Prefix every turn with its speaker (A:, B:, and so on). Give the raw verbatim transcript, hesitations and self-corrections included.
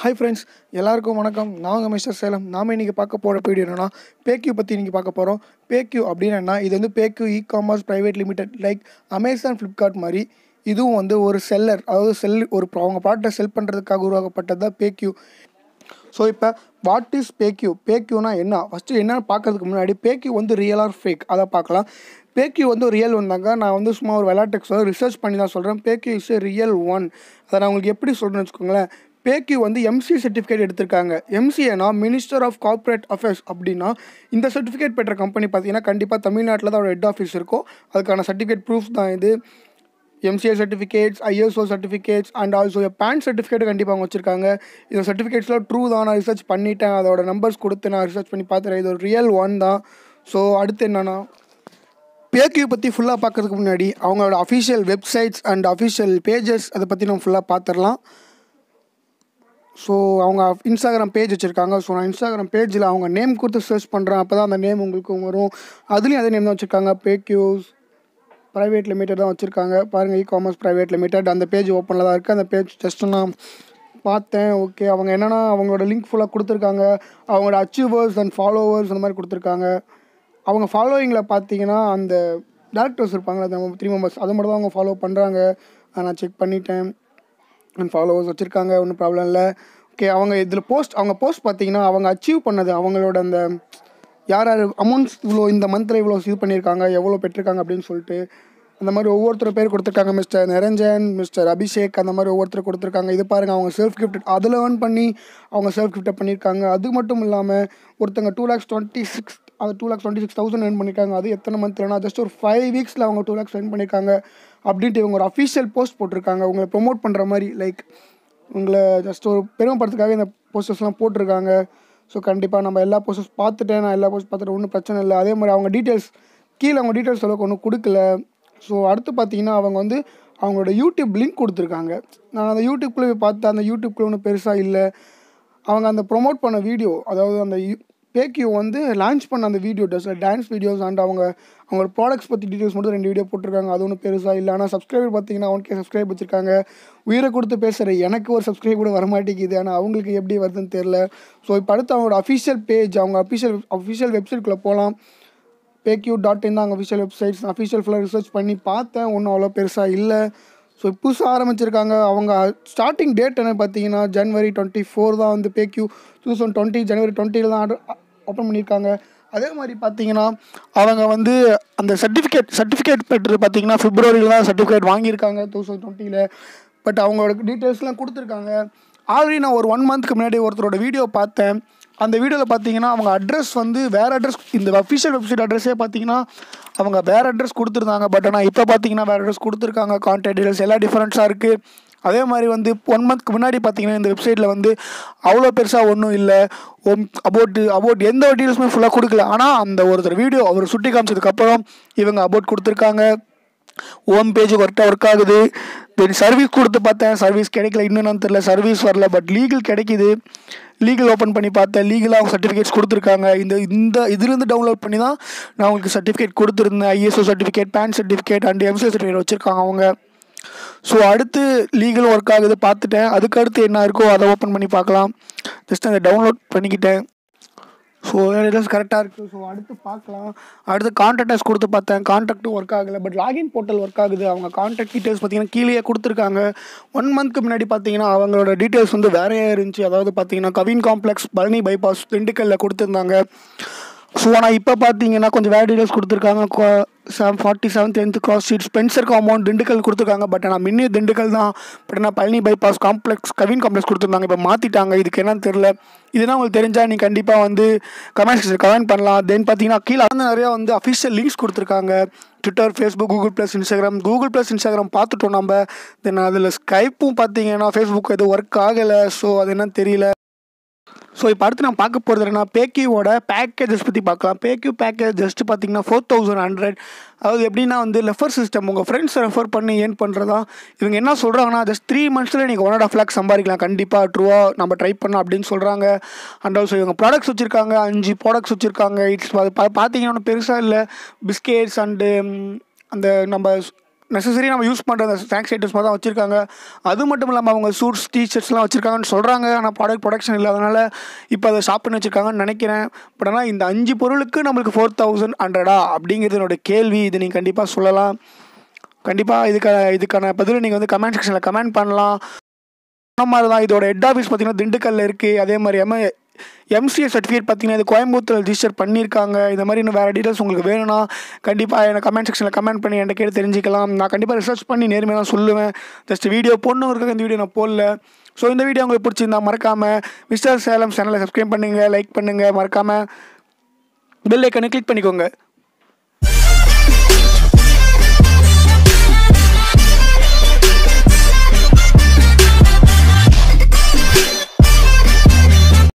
A: Hi friends, எல்லாருக்கும் வணக்கம். நான் உங்கள் மிஸ்டர் சேலம். நாம் இன்றைக்கி பார்க்க போகிற வீடியோ என்னென்னா பேக்யூ பற்றி இன்றைக்கி பார்க்க போகிறோம். பேக்யூ அப்படின்னா இது வந்து பேக்யூ e commerce private limited, like Amazon, Flipkart மாதிரி இதுவும் வந்து ஒரு செல்லர், அதாவது செல் ஒரு அவங்க ப்ராடக்ட்டை செல் பண்ணுறதுக்காக உருவாக்கப்பட்டது தான் பேக்யூ. ஸோ இப்போ வாட் இஸ் பேக்யூ? பேக்யூனா என்ன? ஃபஸ்ட்டு என்னென்னு பார்க்கறதுக்கு முன்னாடி பேக்யூ வந்து ரியல் ஆர் ஃபேக் அதை பார்க்கலாம். பேக்யூ வந்து ரியல் வந்தாங்க. நான் வந்து சும்மா ஒரு விளையாட்டுக்கு சொல்ல ரிசர்ச் பண்ணி தான் சொல்கிறேன். பேக்யூ இஸ் ஏ ரியல் ஒன். அதை நான் உங்களுக்கு எப்படி சொல்கிறேன்னு வச்சுக்கோங்களேன். பேக்யூ வந்து எம்சி சர்டிஃபிகேட் எடுத்திருக்காங்க. எம்சிஏனா மினிஸ்டர் ஆஃப் கார்ப்பரேட் அஃபேர்ஸ். அப்படின்னா இந்த சர்டிஃபிகேட் பெற்ற கம்பெனி பார்த்தீங்கன்னா கண்டிப்பாக தமிழ்நாட்டில் தான் ஹெட் ஆஃபீஸ் இருக்கும். அதுக்கான சர்டிஃபிகேட் ப்ரூஃப் தான் இது. MCA certificates, ISO certificates and also PAN certificate கண்டிப்பாக அவங்க வச்சுருக்காங்க. இந்த சர்டிஃபிகேட்ஸ்லாம் ட்ரூ தான். நான் ரிசர்ச் பண்ணிட்டேன், அதோட நம்பர்ஸ் கொடுத்து நான் ரிசர்ச் பண்ணி பார்த்துறேன். இது ஒரு ரியல் ஒன் தான். ஸோ அடுத்து என்னென்னா, பேக்யூ பற்றி ஃபுல்லாக பார்க்கறதுக்கு முன்னாடி அவங்களோட official websites and official pages அதை பற்றி நம்ம ஃபுல்லாக பார்த்துடலாம். ஸோ அவங்க இன்ஸ்டாகிராம் பேஜ் வச்சுருக்காங்க. ஸோ நான் இன்ஸ்டாகிராம் பேஜில் அவங்க நேம் கொடுத்து சர்ச் பண்ணுறேன். அப்போ தான் அந்த நேம் உங்களுக்கு வரும். அதுலேயும் அதே நேம் தான் வச்சுருக்காங்க. பேக்யூஸ் ப்ரைவேட் லிமிடெட் தான் வச்சுருக்காங்க. பாருங்கள், இ காமர்ஸ் ப்ரைவேட் லிமிடெட். அந்த பேஜ் ஓப்பனில் தான் இருக்குது. அந்த பேஜ் ஜஸ்ட்டு நான் பார்த்தேன். ஓகே, அவங்க என்னென்னா அவங்களோட லிங்க் ஃபுல்லாக கொடுத்துருக்காங்க. அவங்களோட அச்சீவர்ஸ் அண்ட் ஃபாலோவர்ஸ் அந்த மாதிரி கொடுத்துருக்காங்க. அவங்க ஃபாலோவிங்கில் பார்த்தீங்கன்னா அந்த டேரக்டர்ஸ் இருப்பாங்க, அது நம்ம த்ரீ மெம்பர்ஸ், அதை மட்டும் தான் அவங்க ஃபாலோ பண்ணுறாங்க. நான் செக் பண்ணிட்டேன். அண்ட் ஃபாலோவர்ஸ் வச்சுருக்காங்க, ஒன்றும் ப்ராப்ளம் இல்லை. ஓகே, அவங்க இதில் போஸ்ட் அவங்க போஸ்ட் பார்த்தீங்கன்னா அவங்க அச்சீவ் பண்ணது, அவங்களோட அந்த யார் யார் அமௌண்ட்ஸ் இவ்வளோ இந்த மந்தில் இவ்வளோ இது பண்ணியிருக்காங்க, எவ்வளோ பெற்றிருக்காங்க அப்படின்னு சொல்லிட்டு அந்த மாதிரி ஒவ்வொருத்தர் பேர் கொடுத்துருக்காங்க. மிஸ்டர் நிரஞ்சன், மிஸ்டர் அபிஷேக், அந்த மாதிரி ஒவ்வொருத்தர் கொடுத்துருக்காங்க. இது பாருங்கள், அவங்க செல்ஃப் கிஃப்ட் அதில் ஏர்ன் பண்ணி அவங்க செல்ஃப் கிஃப்ட்டை பண்ணியிருக்காங்க. அது மட்டும் இல்லாமல் ஒருத்தங்க டூ லேக்ஸ் டுவெண்ட்டி சிக்ஸ் அது two lakhs twenty six thousand earn பண்ணியிருக்காங்க. அது எத்தனை மந்த்லனா ஜஸ்ட் ஒரு ஃபைவ் வீக்ஸில் அவங்க டூ லேக்ஸ் ஏர்ன் பண்ணியிருக்காங்க அப்படின்ட்டு இவங்க ஒரு அஃபிஷியல் போஸ்ட் போட்டிருக்காங்க. உங்களை ப்ரொமோட் பண்ணுற மாதிரி, லைக் உங்களை ஜஸ்ட் ஒரு பெருமைப்படுறதுக்காக இந்த போஸ்டர்ஸ்லாம் போட்டிருக்காங்க. ஸோ கண்டிப்பாக நம்ம எல்லா போஸ்டர்ஸ் பார்த்துட்டேன். நான் எல்லா போஸ்ட் பார்த்துட்டு ஒன்றும் பிரச்சனை இல்லை. அதே மாதிரி அவங்க டீட்டெயில்ஸ் கீழே அவங்க டீட்டெயில்ஸ் அளவுக்கு ஒன்றும் கொடுக்கல. ஸோ அடுத்து பார்த்தீங்கன்னா அவங்க வந்து அவங்களோட யூடியூப் லிங்க் கொடுத்துருக்காங்க. நான் அந்த யூடியூப்குள்ளே போய் பார்த்தேன். அந்த யூடியூப்குள்ளே ஒன்றும் பெருசாக இல்லை. அவங்க அந்த ப்ரொமோட் பண்ண வீடியோ, அதாவது அந்த பேக்யூ வந்து லான்ச் பண்ண அந்த வீடியோ டஸ் டான்ஸ் வீடியோஸ் அண்ட் அவங்க அவங்களோட ப்ராடக்ட்ஸ் பற்றி டீட்டெயில்ஸ் மட்டும் ரெண்டு வீடியோ போட்டிருக்காங்க. அது ஒன்றும் பெருசாக இல்லை. ஆனால் சப்ஸ்கிரைபர் பார்த்தீங்கன்னா ஒன் கே சப்ஸ்கிரைப் வச்சுருக்காங்க. உயிரை கொடுத்து பேசுகிற எனக்கு ஒரு சப்ஸ்கிரைப் கூட வரமாட்டேங்குது. ஆனால் அவங்களுக்கு எப்படி வருதுன்னு தெரில. ஸோ இப்போ அடுத்து அவங்களோட அஃபிஷியல் பேஜ், அவங்க அஃபிஷியல் அஃபிஷியல் வெப்சைட்குள்ளே போகலாம். பேக்யூ டாட் இன் தான் அவங்க அஃபிஷியல் வெப்சைட்ஸ். அஃபிஷியல் ஃபுல்லாக ரிசர்ச் பண்ணி பார்த்தேன், ஒன்றும் அவ்வளோ பெருசாக இல்லை. ஸோ புதுசாக ஆரம்பிச்சிருக்காங்க. அவங்க ஸ்டார்டிங் டேட் என்ன பார்த்தீங்கன்னா ஜனவரி டுவெண்ட்டி ஃபோர் தான் வந்து பேக்யூ டூ தௌசண்ட் டுவெண்ட்டி ஜனவரி டுவெண்ட்டியில் தான் ஆர்டர் ஓப்பன் பண்ணியிருக்காங்க. அதே மாதிரி பார்த்தீங்கன்னா அவங்க வந்து அந்த சர்டிஃபிகேட் சர்டிஃபிகேட் பெற்று பார்த்தீங்கன்னா பிப்ரவரியில் தான் சர்டிஃபிகேட் வாங்கியிருக்காங்க டூ தௌசண்ட் டுவெண்ட்டியில். பட் அவங்களோட டீட்டெயில்ஸ்லாம் கொடுத்துருக்காங்க. ஆல்ரெடி நான் ஒரு ஒன் மந்த்துக்கு முன்னாடி ஒருத்தரோட வீடியோ பார்த்தேன். அந்த வீடியோவில் பார்த்தீங்கன்னா அவங்க அட்ரஸ் வந்து வேறு அட்ரஸ், இந்த அஃபிஷியல் வெப்சைட் அட்ரஸே பார்த்தீங்கன்னா அவங்க வேறு அட்ரஸ் கொடுத்துருந்தாங்க. பட் ஆனால் இப்போ பார்த்தீங்கன்னா வேறு அட்ரஸ் கொடுத்துருக்காங்க. கான்டாக்ட் டீட்டெயில்ஸ் எல்லாம் டிஃப்ரெண்ட்ஸாக இருக்குது. அதே மாதிரி வந்து ஒன் மந்த்க்கு முன்னாடி பார்த்தீங்கன்னா இந்த வெப்சைட்டில் வந்து அவ்வளோ பெருசாக ஒன்றும் இல்லை. ஒம் அபோட்டு அபோட் எந்த ஒரு டீட்டெயில்ஸுமே ஃபுல்லாக கொடுக்கல. ஆனால் அந்த ஒருத்தர் வீடியோ அவர் சுட்டி காமிச்சதுக்கப்புறம் இவங்க அபோட் கொடுத்துருக்காங்க. ஹோம் பேஜ் கரெக்டாக ஒர்க் ஆகுது. தென் சர்வீஸ் கொடுத்து பார்த்தேன், சர்வீஸ் கிடைக்கல. இன்னும் தெரியல, சர்வீஸ் வரல. பட் லீகல் கிடைக்கிது. லீகல் ஓப்பன் பண்ணி பார்த்தேன், லீகலாக சர்டிஃபிகேட்ஸ் கொடுத்துருக்காங்க. இந்த இந்த இதுலேருந்து டவுன்லோட் பண்ணி தான் நான் உங்களுக்கு சர்டிஃபிகேட் கொடுத்துருந்தேன். ISO certificate, PAN certificate and MCA certificate வச்சுருக்காங்க அவங்க. ஸோ அடுத்து லீகல் ஒர்க் ஆகுது பார்த்துட்டேன். அதுக்கு அடுத்து என்ன இருக்கோ அதை ஓப்பன் பண்ணி பார்க்கலாம். ஜஸ்ட் அதை டவுன்லோட் பண்ணிக்கிட்டேன். ஸோ டீட்டெயில்ஸ் கரெக்டாக இருக்குது. ஸோ அடுத்து பார்க்கலாம். அடுத்து கான்டாக்டர்ஸ் கொடுத்து பார்த்தேன், கான்டாக்டும் ஒர்க் ஆகலை. பட் லாகின் போர்ட்டல் ஒர்க் ஆகுது. அவங்க கான்டாக்ட் டீட்டெயில்ஸ் பார்த்தீங்கன்னா கீழே கொடுத்துருக்காங்க. ஒன் மந்த்க்கு முன்னாடி பார்த்தீங்கன்னா அவங்களோட டீட்டெயில்ஸ் வந்து வேறையாக இருந்துச்சு. அதாவது பார்த்தீங்கன்னா கவின் காம்ப்ளெக்ஸ், பழனி பைபாஸ், திண்டுக்கல்லில் கொடுத்துருந்தாங்க. ஸோ ஆனால் இப்போ பார்த்தீங்கன்னா கொஞ்சம் வேறு டீட்டெயில்ஸ் கொடுத்துருக்காங்க. Seven forty seven tenth cross street Spencer compound Dindigul கொடுத்துருக்காங்க. பட் ஆனால் மின்னி திண்டுக்கல் தான். பட் ஆனால் Palani bypass complex Kavin complex கொடுத்துருந்தாங்க. இப்போ மாற்றிட்டாங்க. இதுக்கு என்னன்னு தெரில. இதுனா உங்களுக்கு தெரிஞ்சால் நீங்கள் கண்டிப்பாக வந்து கமெண்ட் செக்ஷன் கமெண்ட் பண்ணலாம். தென் பார்த்தீங்கன்னா கீழே வந்து நிறையா வந்து அஃபிஷியல் லிங்க்ஸ் கொடுத்துருக்காங்க. Twitter, Facebook, Google plus, Instagram. Google plus, Instagram பார்த்துட்டோம் நம்ம. தென் அதில் ஸ்கைப்பும் பார்த்தீங்கன்னா ஃபேஸ்புக் எதுவும் ஒர்க் ஆகலை. ஸோ அது என்னன்னு தெரியல. ஸோ இப்போ அடுத்து நான் பார்க்க போகிறது என்னன்னா பேக்யூவோட பேக்கேஜஸ் பற்றி பார்க்கலாம். பேக்யூ பேக்கேஜ் ஜஸ்ட் பார்த்தீங்கன்னா ஃபோர் தௌசண்ட் ஹண்ட்ரட். அதாவது எப்படின்னா வந்து ரெஃபர் சிஸ்டம், உங்கள் ஃப்ரெண்ட்ஸை ரெஃபர் பண்ணி ஏன் பண்ணுறதா. இவங்க என்ன சொல்கிறாங்கன்னா ஜஸ்ட் த்ரீ மந்த்ஸில் நீங்கள் ஒன் அண்ட் ஆஃப் லேக் சம்பாதிக்கலாம் கண்டிப்பாக ட்ரூவாக நம்ம ட்ரை பண்ணலாம் அப்படின்னு சொல்கிறாங்க. அண்ட் ஆல்சோ இவங்க ப்ராடக்ட்ஸ் வச்சுருக்காங்க, அஞ்சு ப்ராடக்ட்ஸ் வச்சுருக்காங்க. இட்ஸ் பார்த்தீங்கன்னா ஒன்றும் பெருசாக இல்லை. பிஸ்கெட்ஸ் அண்டு அந்த நம்ம நெசசரி நம்ம யூஸ் பண்ணுற அந்த ஸ்நாக்ஸ் ஐட்டம்ஸ் மாதிரி தான் வச்சுருக்காங்க. அது மட்டும் இல்லாமல் அவங்க சூட்ஸ் டிஷர்ட்ஸ்லாம் வச்சுருக்காங்கன்னு சொல்கிறாங்க. ஆனால் ப்ராடக்ட் ப்ரொடக்ஷன் இல்லாதனால இப்போ அதை ஷாப் பண்ணி வச்சுருக்காங்கன்னு நினைக்கிறேன். பட் ஆனால் இந்த அஞ்சு பொருளுக்கு நம்மளுக்கு ஃபோர் தௌசண்ட் ஹண்ட்ரடா அப்படிங்கிறது என்னோட கேள்வி. இது நீங்கள் கண்டிப்பாக சொல்லலாம். கண்டிப்பாக இதுக்கான இதுக்கான பதில் நீங்கள் வந்து கமெண்ட் செக்ஷனில் கமெண்ட் பண்ணலாம். அந்த மாதிரி தான் இதோட ஹெட் ஆஃபீஸ் பார்த்திங்கன்னா திண்டுக்கல்லில் இருக்குது. அதே மாதிரி எம் எம்சிஏ சர்டிஃபிகேட் பார்த்திங்கன்னா இது கோயம்புத்தூர் ரிஜிஸ்டர் பண்ணியிருக்காங்க. இந்த மாதிரி இன்னும் வேறு டீட்டெயில்ஸ் உங்களுக்கு வேணும்னா கண்டிப்பாக எனக்கு கமெண்ட் செக்ஷனில் கமெண்ட் பண்ணி என்கிட்ட கேட்டு தெரிஞ்சிக்கலாம். நான் கண்டிப்பாக ரிசர்ச் பண்ணி நேர்மையாக தான் சொல்லுவேன். ஜஸ்ட் வீடியோ போடணுங்கிறதுக்கு இந்த வீடியோ நான் போடல. ஸோ இந்த வீடியோ உங்களுக்கு பிடிச்சிருந்தா மறக்காமல் மிஸ்டர் சேலம் சேனலை சப்ஸ்கிரைப் பண்ணுங்கள், லைக் பண்ணுங்கள், மறக்காமல் பெல் ஐக்கனை கிளிக் பண்ணிக்கோங்க.